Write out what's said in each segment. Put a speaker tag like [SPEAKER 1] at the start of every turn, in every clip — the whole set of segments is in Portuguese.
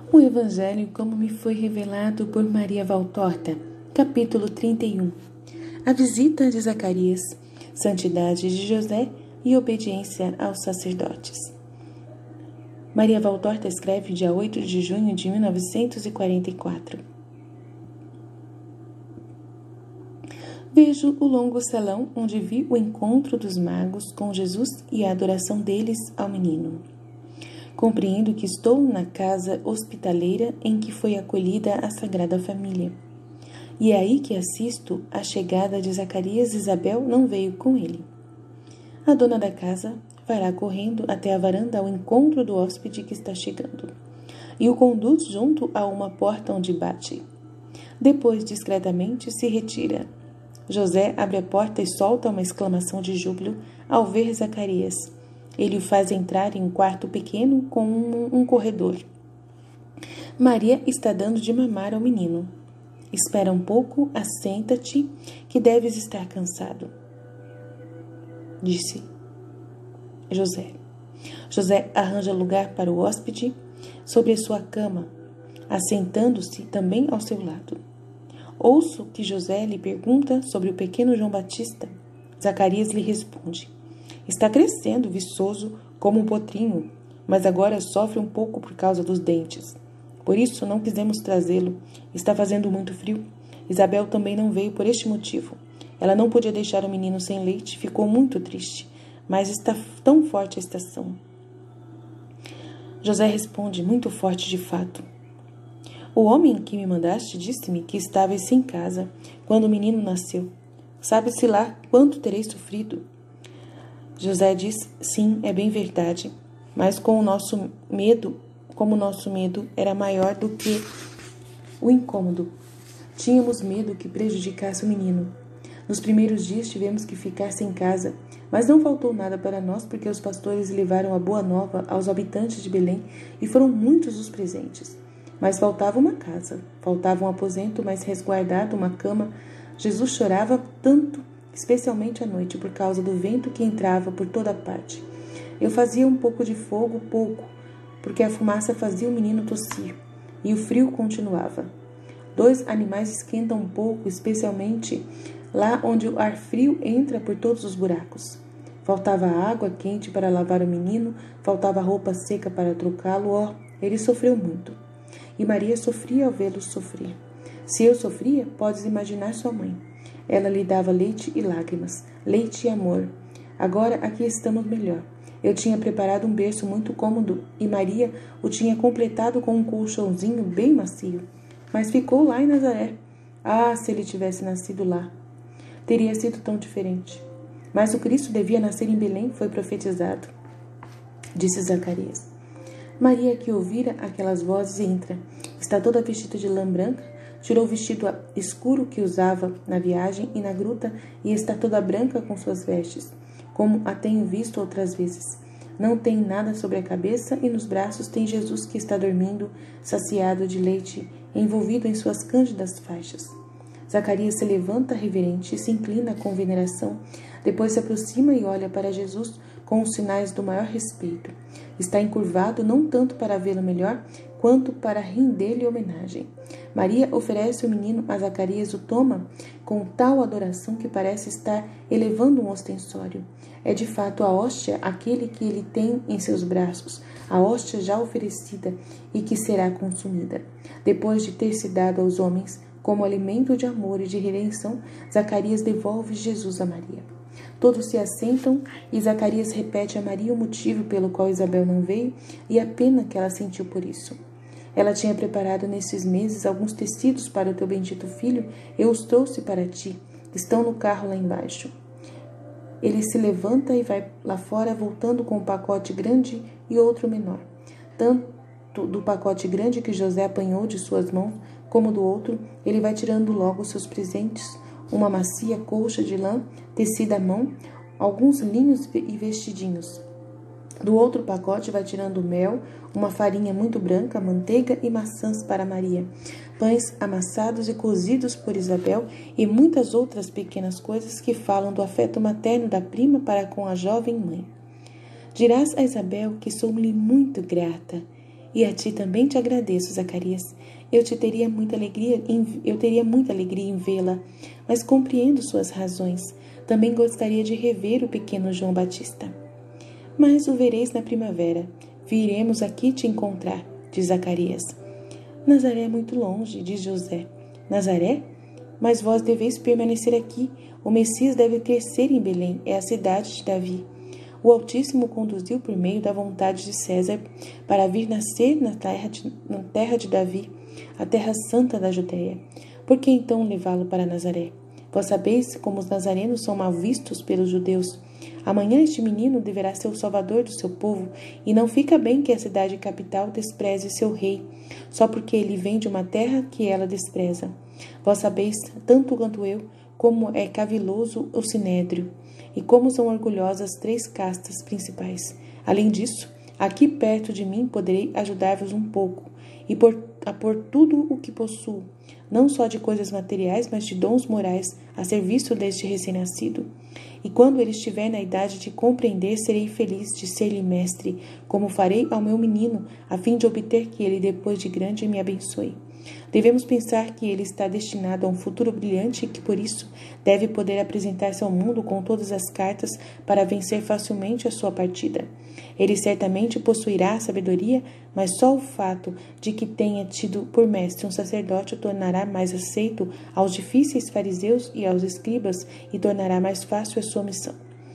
[SPEAKER 1] O Evangelho como me foi revelado por Maria Valtorta, capítulo 31. A visita de Zacarias, santidade de José e obediência aos sacerdotes. Maria Valtorta escreve dia 8 de junho de 1944. Vejo o longo salão onde vi o encontro dos magos com Jesus e a adoração deles ao menino. Compreendo que estou na casa hospitaleira em que foi acolhida a Sagrada Família. E é aí que assisto a chegada de Zacarias. Isabel não veio com ele. A dona da casa fará correndo até a varanda ao encontro do hóspede que está chegando e o conduz junto a uma porta onde bate. Depois, discretamente, se retira. José abre a porta e solta uma exclamação de júbilo ao ver Zacarias. Ele o faz entrar em um quarto pequeno com um corredor. Maria está dando de mamar ao menino. Espera um pouco, assenta-te, que deves estar cansado, disse José. José arranja lugar para o hóspede sobre a sua cama, assentando-se também ao seu lado. Ouço que José lhe pergunta sobre o pequeno João Batista. Zacarias lhe responde: está crescendo, viçoso, como um potrinho, mas agora sofre um pouco por causa dos dentes. Por isso não quisemos trazê-lo. Está fazendo muito frio. Isabel também não veio por este motivo. Ela não podia deixar o menino sem leite, ficou muito triste, mas está tão forte a estação. José responde, muito forte de fato. O homem que me mandaste disse-me que estavas em casa quando o menino nasceu. Sabe-se lá quanto terei sofrido. José diz, sim, é bem verdade, mas como o nosso medo era maior do que o incômodo, tínhamos medo que prejudicasse o menino. Nos primeiros dias tivemos que ficar sem casa, mas não faltou nada para nós porque os pastores levaram a boa nova aos habitantes de Belém e foram muitos os presentes. Mas faltava uma casa, faltava um aposento mais resguardado, uma cama. Jesus chorava tanto, especialmente à noite, por causa do vento que entrava por toda parte. Eu fazia um pouco de fogo, porque a fumaça fazia o menino tossir, e o frio continuava. 2 animais esquentam um pouco, especialmente lá onde o ar frio entra por todos os buracos. Faltava água quente para lavar o menino, faltava roupa seca para trocá-lo. Ele sofreu muito. E Maria sofria ao vê-lo sofrer. Se eu sofria, podes imaginar sua mãe. Ela lhe dava leite e lágrimas, leite e amor. Agora aqui estamos melhor. Eu tinha preparado um berço muito cômodo e Maria o tinha completado com um colchãozinho bem macio. Mas ficou lá em Nazaré. Ah, se ele tivesse nascido lá! Teria sido tão diferente. Mas o Cristo devia nascer em Belém, foi profetizado, disse Zacarias. Maria, que ouvira aquelas vozes, entra. Está toda vestida de lã branca, tirou o vestido escuro que usava na viagem e na gruta e está toda branca com suas vestes, como a tenho visto outras vezes. Não tem nada sobre a cabeça e nos braços tem Jesus que está dormindo, saciado de leite, envolvido em suas cândidas faixas. Zacarias se levanta reverente e se inclina com veneração, depois se aproxima e olha para Jesus com os sinais do maior respeito. Está encurvado não tanto para vê-lo melhor, quanto para render-lhe homenagem. Maria oferece o menino a Zacarias, o toma com tal adoração que parece estar elevando um ostensório. É de fato a hóstia aquele que ele tem em seus braços, a hóstia já oferecida e que será consumida. Depois de ter se dado aos homens como alimento de amor e de redenção, Zacarias devolve Jesus a Maria. Todos se assentam e Zacarias repete a Maria o motivo pelo qual Isabel não veio e a pena que ela sentiu por isso. Ela tinha preparado nesses meses alguns tecidos para o teu bendito filho, eu os trouxe para ti, estão no carro lá embaixo. Ele se levanta e vai lá fora, voltando com um pacote grande e outro menor. Tanto do pacote grande que José apanhou de suas mãos, como do outro, ele vai tirando logo seus presentes, uma macia colcha de lã, tecida à mão, alguns linhos e vestidinhos. Do outro pacote vai tirando mel, uma farinha muito branca, manteiga e maçãs para Maria, pães amassados e cozidos por Isabel e muitas outras pequenas coisas que falam do afeto materno da prima para com a jovem mãe. Dirás a Isabel que sou-lhe muito grata E a ti também te agradeço, Zacarias. Eu teria muita alegria em vê-la, mas compreendo suas razões. Também gostaria de rever o pequeno João Batista. Mas o vereis na primavera. Viremos aqui te encontrar, diz Zacarias. Nazaré é muito longe, diz José. Nazaré? Mas vós deveis permanecer aqui. O Messias deve crescer em Belém, é a cidade de Davi. O Altíssimo conduziu por meio da vontade de César para vir nascer na terra de Davi, a terra santa da Judéia. Por que então levá-lo para Nazaré? Vós sabeis como os nazarenos são mal vistos pelos judeus. Amanhã este menino deverá ser o salvador do seu povo, e não fica bem que a cidade capital despreze seu rei, só porque ele vem de uma terra que ela despreza. Vós sabeis, tanto quanto eu, como é caviloso o sinédrio, e como são orgulhosas 3 castas principais. Além disso, aqui perto de mim poderei ajudar-vos um pouco, e a pôr tudo o que possuo, não só de coisas materiais, mas de dons morais, a serviço deste recém-nascido. E quando ele estiver na idade de compreender, serei feliz de ser-lhe mestre, como farei ao meu menino, a fim de obter que ele, depois de grande, me abençoe. Devemos pensar que ele está destinado a um futuro brilhante e que, por isso, deve poder apresentar-se ao mundo com todas as cartas para vencer facilmente a sua partida. Ele certamente possuirá a sabedoria, mas só o fato de que tenha tido por mestre um sacerdote o tornará mais aceito aos difíceis fariseus e aos escribas e tornará mais fácil a sua missão.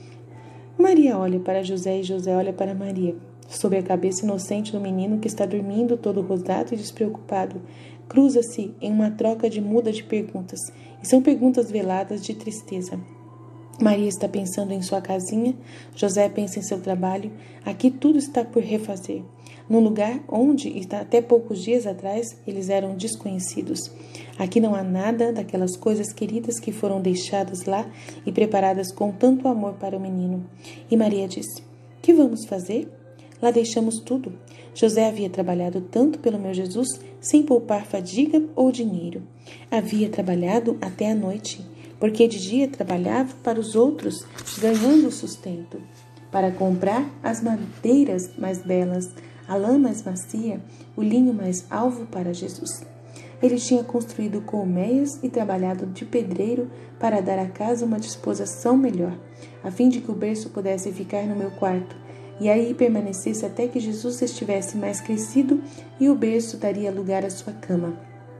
[SPEAKER 1] Maria olha para José e José olha para Maria. Sobre a cabeça inocente do menino que está dormindo, todo rosado e despreocupado, cruza-se em uma troca de muda de perguntas, e são perguntas veladas de tristeza. Maria está pensando em sua casinha, José pensa em seu trabalho, aqui tudo está por refazer, num lugar onde, até poucos dias atrás, eles eram desconhecidos. Aqui não há nada daquelas coisas queridas que foram deixadas lá e preparadas com tanto amor para o menino. E Maria disse: "Que vamos fazer?" Lá deixamos tudo. José havia trabalhado tanto pelo meu Jesus, sem poupar fadiga ou dinheiro. Havia trabalhado até a noite, porque de dia trabalhava para os outros, ganhando o sustento, para comprar as madeiras mais belas, a lã mais macia, o linho mais alvo para Jesus. Ele tinha construído colmeias e trabalhado de pedreiro para dar à casa uma disposição melhor, a fim de que o berço pudesse ficar no meu quarto, e aí permanecesse até que Jesus estivesse mais crescido e o berço daria lugar à sua cama.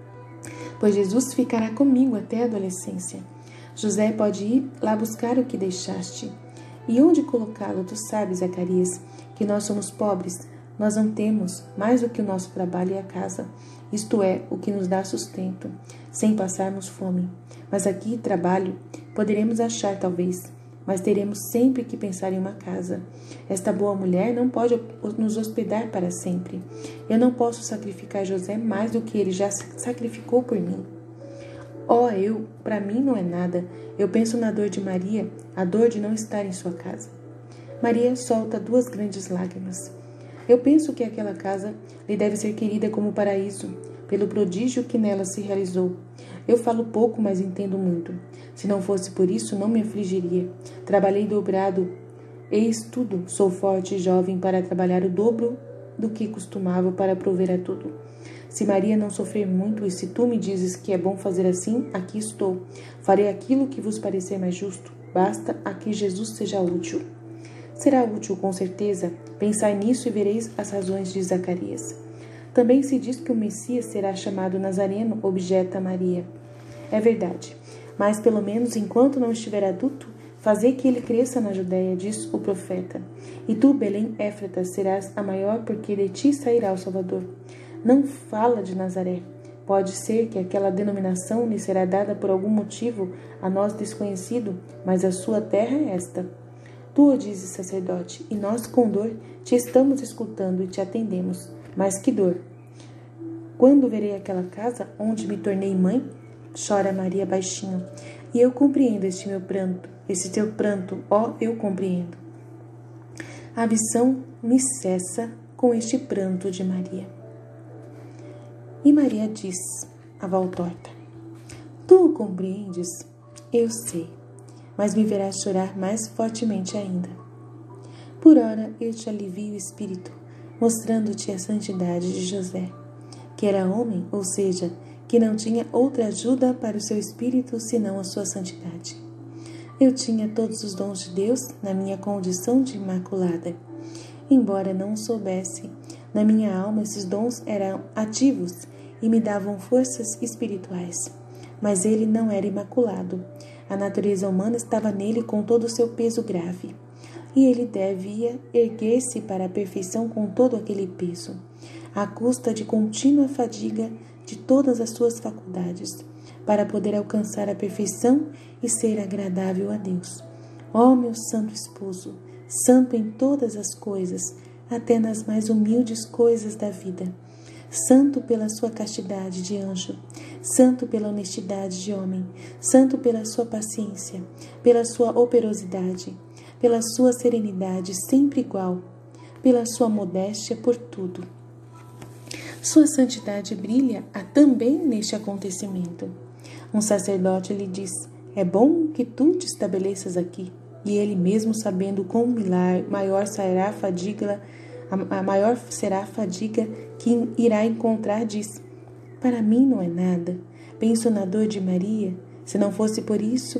[SPEAKER 1] Pois Jesus ficará comigo até a adolescência. José pode ir lá buscar o que deixaste. E onde colocá-lo? Tu sabes, Zacarias, que nós somos pobres. Nós não temos mais do que o nosso trabalho e a casa, isto é, o que nos dá sustento, sem passarmos fome. Mas aqui, trabalho, poderemos achar talvez, mas teremos sempre que pensar em uma casa. Esta boa mulher não pode nos hospedar para sempre. Eu não posso sacrificar José mais do que ele já sacrificou por mim. Para mim não é nada. Eu penso na dor de Maria, a dor de não estar em sua casa. Maria solta 2 grandes lágrimas. Eu penso que aquela casa lhe deve ser querida como paraíso, pelo prodígio que nela se realizou. Eu falo pouco, mas entendo muito. Se não fosse por isso, não me afligiria. Trabalhei dobrado. Eis tudo. Sou forte e jovem para trabalhar o dobro do que costumava para prover a tudo. Se Maria não sofrer muito, e se tu me dizes que é bom fazer assim, aqui estou. Farei aquilo que vos parecer mais justo. Basta a que Jesus seja útil. Será útil, com certeza. Pensai nisso e vereis as razões de Zacarias. Também se diz que o Messias será chamado Nazareno, objeta Maria. É verdade, mas pelo menos enquanto não estiver adulto, fazei que ele cresça na Judéia, diz o profeta. E tu, Belém Éfrata, serás a maior, porque de ti sairá o Salvador. Não fala de Nazaré. Pode ser que aquela denominação lhe será dada por algum motivo a nós desconhecido, mas a sua terra é esta. Tu o dizes, sacerdote, e nós com dor te estamos escutando e te atendemos. Mas que dor! Quando verei aquela casa onde me tornei mãe? Chora Maria baixinho. E eu compreendo este meu pranto, esse teu pranto, eu compreendo. A visão me cessa com este pranto de Maria. E Maria diz, a voltorta: Tu o compreendes? Eu sei, mas me verás chorar mais fortemente ainda. Por ora eu te alivio o espírito, mostrando-te a santidade de José, que era homem, ou seja, que não tinha outra ajuda para o seu espírito senão a sua santidade. Eu tinha todos os dons de Deus na minha condição de imaculada. Embora não o soubesse, na minha alma esses dons eram ativos e me davam forças espirituais. Mas ele não era imaculado. A natureza humana estava nele com todo o seu peso grave. E ele devia erguer-se para a perfeição com todo aquele peso, à custa de contínua fadiga de todas as suas faculdades, para poder alcançar a perfeição e ser agradável a Deus. Ó meu santo esposo, santo em todas as coisas, até nas mais humildes coisas da vida, santo pela sua castidade de anjo, santo pela honestidade de homem, santo pela sua paciência, pela sua operosidade, pela sua serenidade sempre igual, pela sua modéstia por tudo. Sua santidade brilha também neste acontecimento. Um sacerdote lhe diz: é bom que tu te estabeleças aqui. E ele mesmo, sabendo quão maior será a fadiga que irá encontrar, diz: para mim não é nada. Penso na dor de Maria. Se não fosse por isso,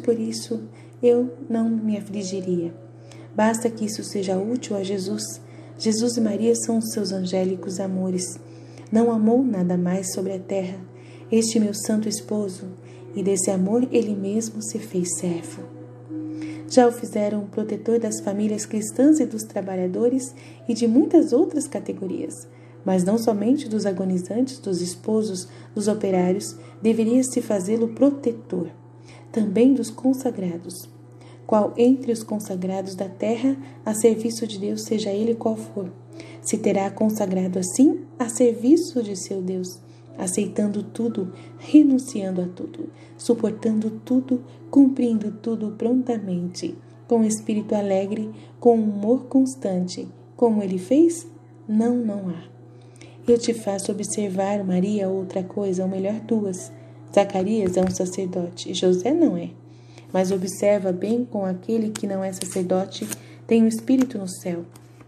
[SPEAKER 1] eu não me afligiria. Basta que isso seja útil a Jesus. Jesus e Maria são os seus angélicos amores. Não amou nada mais sobre a terra, este meu santo esposo, e desse amor ele mesmo se fez servo. Já o fizeram o protetor das famílias cristãs e dos trabalhadores e de muitas outras categorias, mas não somente dos agonizantes, dos esposos, dos operários, deveria-se fazê-lo protetor, também dos consagrados. Qual entre os consagrados da terra, a serviço de Deus, seja ele qual for, se terá consagrado assim a serviço de seu Deus, aceitando tudo, renunciando a tudo, suportando tudo, cumprindo tudo prontamente, com espírito alegre, com humor constante, como ele fez? Não há. Eu te faço observar, Maria, outra coisa, ou melhor, duas. Zacarias é um sacerdote, José não é. Mas observa bem com aquele que não é sacerdote, tem um espírito no céu.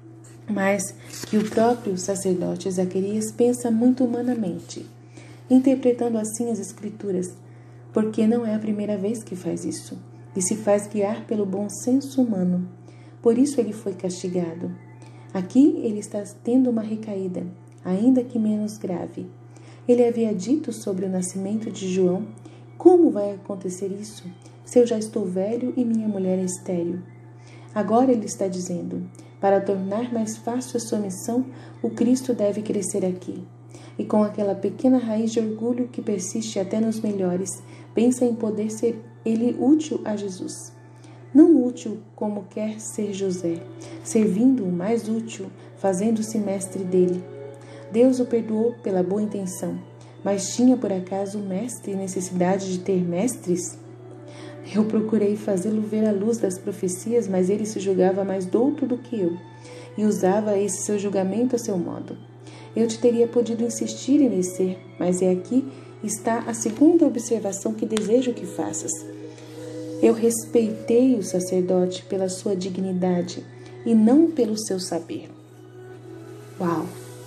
[SPEAKER 1] Mas que o próprio sacerdote Zacarias pensa muito humanamente, interpretando assim as Escrituras, porque não é a primeira vez que faz isso, e se faz guiar pelo bom senso humano. Por isso ele foi castigado. Aqui ele está tendo uma recaída, ainda que menos grave. Ele havia dito sobre o nascimento de João: como vai acontecer isso, se eu já estou velho e minha mulher é estéril? Agora ele está dizendo: para tornar mais fácil a sua missão, o Cristo deve crescer aqui. E com aquela pequena raiz de orgulho que persiste até nos melhores, pensa em poder ser ele útil a Jesus. Não útil como quer ser José, servindo-o mais útil, fazendo-se mestre dele. Deus o perdoou pela boa intenção, mas tinha por acaso o mestre necessidade de ter mestres? Eu procurei fazê-lo ver a luz das profecias, mas ele se julgava mais douto do que eu, e usava esse seu julgamento a seu modo. Eu te teria podido insistir em descer, mas aqui está a segunda observação que desejo que faças. Eu respeitei o sacerdote pela sua dignidade e não pelo seu saber. Uau!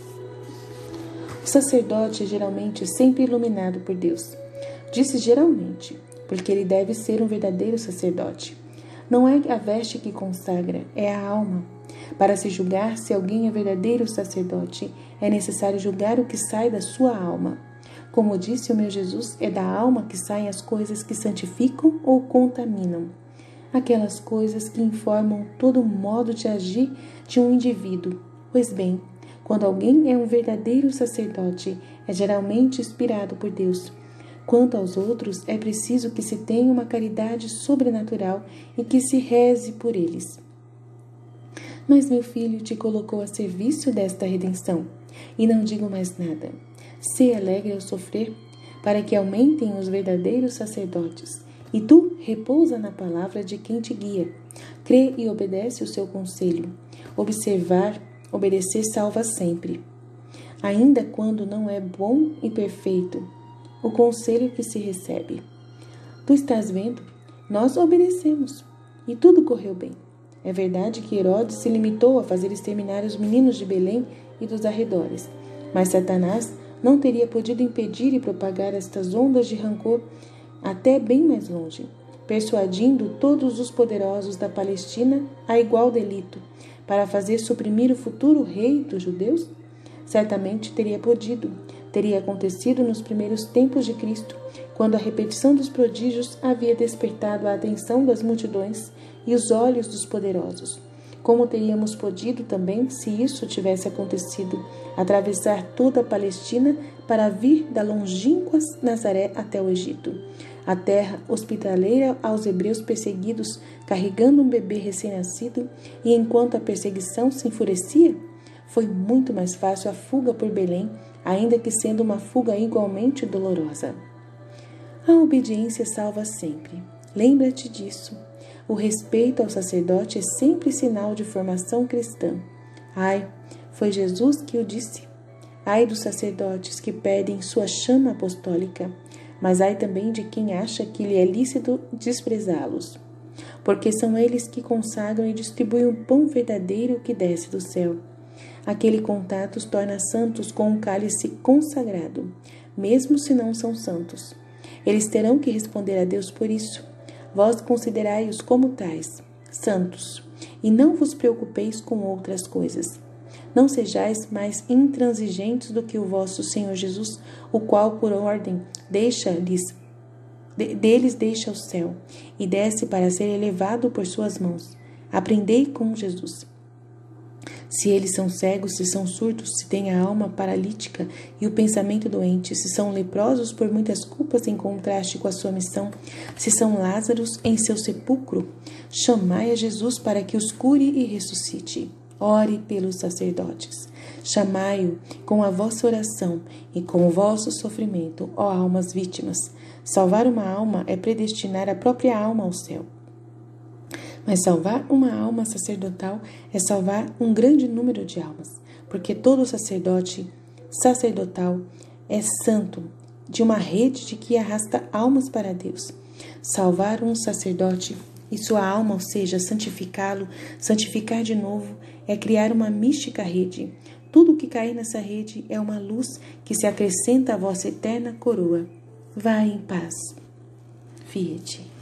[SPEAKER 1] O sacerdote é geralmente sempre iluminado por Deus. Disse geralmente, porque ele deve ser um verdadeiro sacerdote. Não é a veste que consagra, é a alma. Para se julgar se alguém é verdadeiro sacerdote, é necessário julgar o que sai da sua alma. Como disse o meu Jesus, é da alma que saem as coisas que santificam ou contaminam. Aquelas coisas que informam todo o modo de agir de um indivíduo. Pois bem, quando alguém é um verdadeiro sacerdote, é geralmente inspirado por Deus. Quanto aos outros, é preciso que se tenha uma caridade sobrenatural e que se reze por eles. Mas meu filho te colocou a serviço desta redenção, e não digo mais nada. Sê alegre ao sofrer, para que aumentem os verdadeiros sacerdotes, e tu repousa na palavra de quem te guia. Crê e obedece o seu conselho. Obedecer salva sempre. Ainda quando não é bom e perfeito, o conselho que se recebe. Tu estás vendo? Nós obedecemos, e tudo correu bem. É verdade que Herodes se limitou a fazer exterminar os meninos de Belém e dos arredores. Mas Satanás não teria podido impedir e propagar estas ondas de rancor até bem mais longe, persuadindo todos os poderosos da Palestina a igual delito, para fazer suprimir o futuro rei dos judeus? Certamente teria podido. Teria acontecido nos primeiros tempos de Cristo, quando a repetição dos prodígios havia despertado a atenção das multidões e os olhos dos poderosos. Como teríamos podido também, se isso tivesse acontecido, atravessar toda a Palestina para vir da longínqua Nazaré até o Egito, a terra hospitaleira aos hebreus perseguidos, carregando um bebê recém-nascido, e enquanto a perseguição se enfurecia? Foi muito mais fácil a fuga por Belém, ainda que sendo uma fuga igualmente dolorosa. A obediência salva sempre. Lembra-te disso. O respeito ao sacerdote é sempre sinal de formação cristã. Ai, foi Jesus que o disse. Ai dos sacerdotes que perdem sua chama apostólica, mas ai também de quem acha que lhe é lícito desprezá-los. Porque são eles que consagram e distribuem o pão verdadeiro que desce do céu. Aquele contato os torna santos com um cálice consagrado, mesmo se não são santos. Eles terão que responder a Deus por isso. Vós considerai-os como tais, santos, e não vos preocupeis com outras coisas. Não sejais mais intransigentes do que o vosso Senhor Jesus, o qual, por ordem, deles deixa o céu, e desce para ser elevado por suas mãos. Aprendei com Jesus. Se eles são cegos, se são surdos, se têm a alma paralítica e o pensamento doente, se são leprosos por muitas culpas em contraste com a sua missão, se são Lázaros em seu sepulcro, chamai a Jesus para que os cure e ressuscite. Ore pelos sacerdotes. Chamai-o com a vossa oração e com o vosso sofrimento, ó almas vítimas. Salvar uma alma é predestinar a própria alma ao céu. Mas salvar uma alma sacerdotal é salvar um grande número de almas, porque todo sacerdote sacerdotal é santo, de uma rede de que arrasta almas para Deus. Salvar um sacerdote e sua alma, ou seja, santificá-lo, santificar de novo, é criar uma mística rede. Tudo o que cair nessa rede é uma luz que se acrescenta à vossa eterna coroa. Vá em paz. Fiat.